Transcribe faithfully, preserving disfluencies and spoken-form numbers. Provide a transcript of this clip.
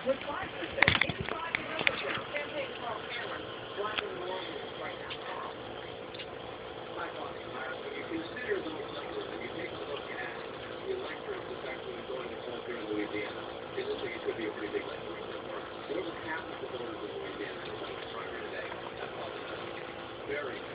with five percent inside the number down. Campaign Carl Cameron driving the Orioles right now. My thoughts, Myers, when you consider those numbers and you take a look at the electorate that's actually going to vote here in Louisiana, it looks like it could be a pretty big electorate so far. More than half of the voters in Louisiana are voting primary today. That's all. Very